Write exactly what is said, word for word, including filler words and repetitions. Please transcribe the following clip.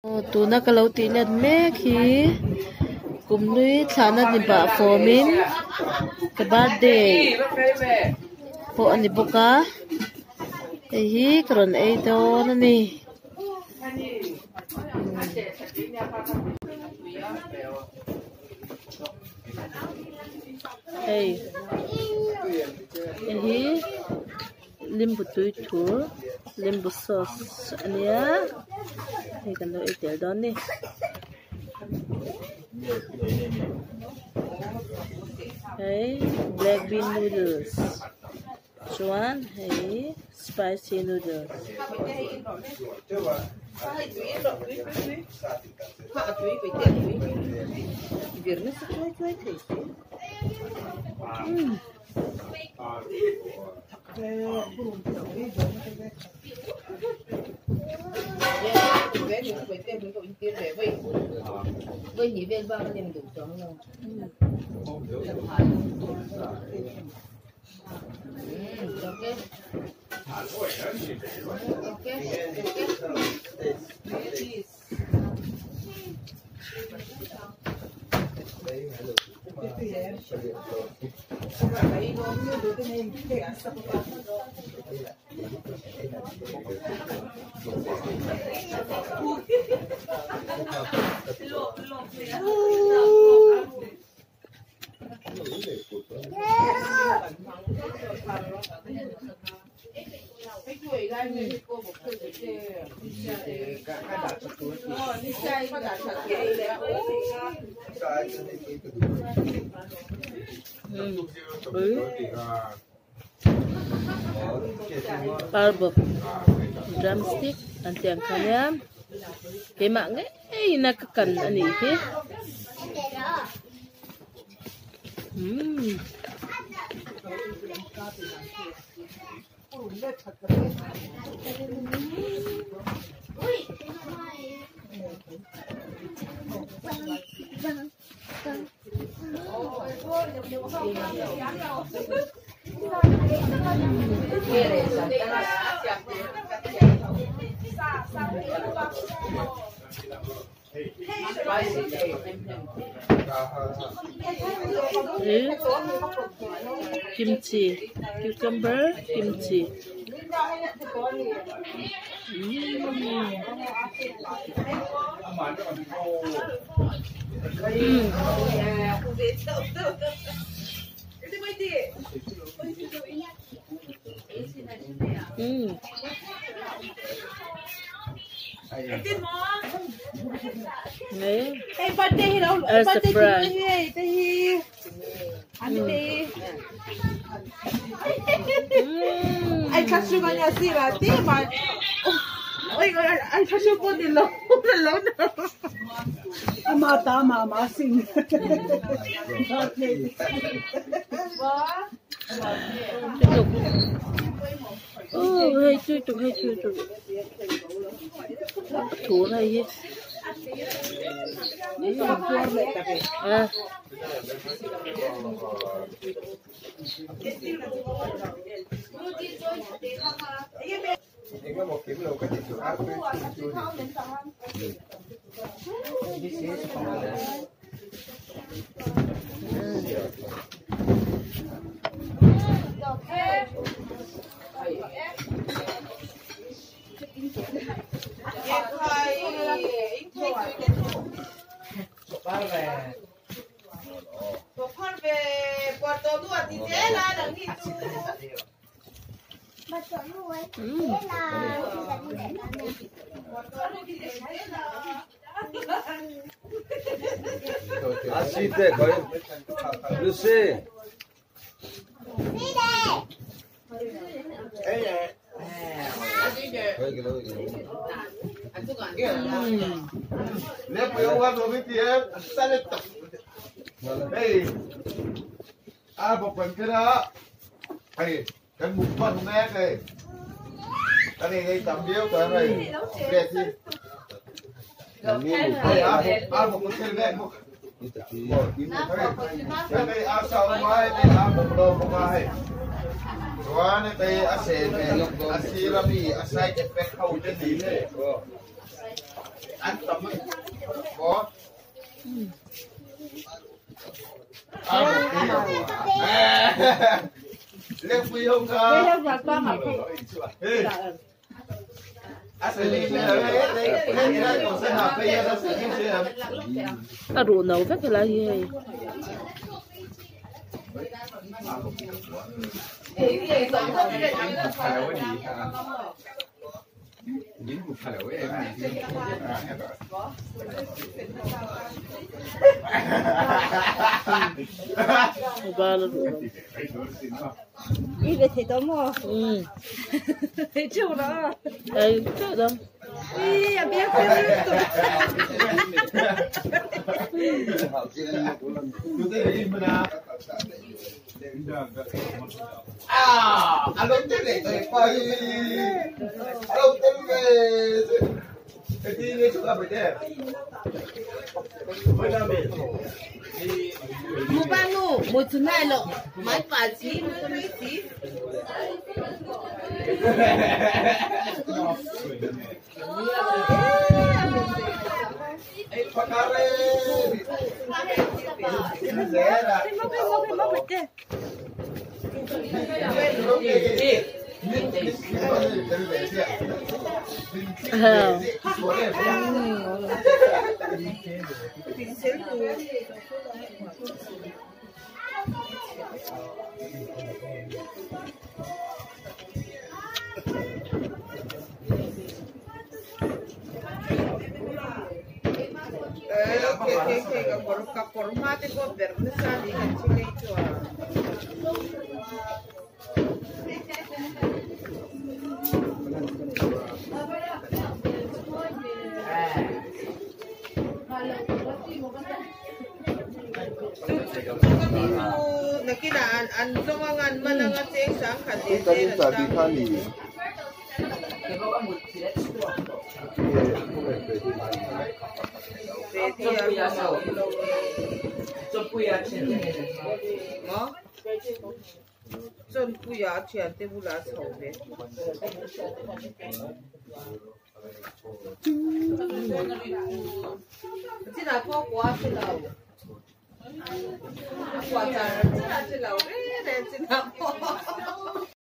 tu na kalau ti let me khi kum lui thana ni ba formin ke birthday po ani boka e hi kron ei to na ni hey e hi limbu tui thu limbu sauce ania hey kan lo etel don ni hey black bean noodles chuan hey spicy noodles mm. Với nhị viên bao nhiêu đủ trống rồi. Okay. Palbo drumstick anti ang kanyam kay mga ay nakakan ani he hmm kimchi, cucumber, kimchi. Mm. Mm. Đấy. As the fry. Ai cắt xuống cái nhà xí là tí mà. Ôi ơi, ai cắt xuống con thì lâu, lâu nữa. Mà ta mà mà xinh. Oh, hay chui tục hay chui tục. Thú này gì? À. Así te, Lucy. Nếu yêu quá rồi biết em sao lại tập đây à một phần cái đó đây cái một phần nét đây cái này đây tầm điếu cái này đẹp gì đây à à một cái nét một cái này à sau mai đây à một đồ một cái Soalnya teh asen, asirabi, asai efek kau jadi ni. ăn tầm có lên phi không cơ à xử lý bây giờ đấy đấy đấy đấy còn sẽ học bây giờ nó xử lý chưa à đủ nấu rất là gì những cuộc phải với em này ba là đủ đi về thì tao mua ừ thấy chưa đó đây chưa đâu đi à biết biết à anh lớn thế này tôi quay anh lớn thế về cái gì nghe chúng ta phải thế mua bao nhiêu một thứ này lọ máy phá chí mua mấy chí Pak Kare, ini Zera. mau cái mau cái mau cái thế que que que por formato por ver no sali que chile itu nakita an an songangan mananga sing sang khati Tadi tadi kali. 真不要钱的， 哦，真不要钱，对不啦？臭的。这哪个瓜去了？瓜子儿，这哪去了？喂，这哪个？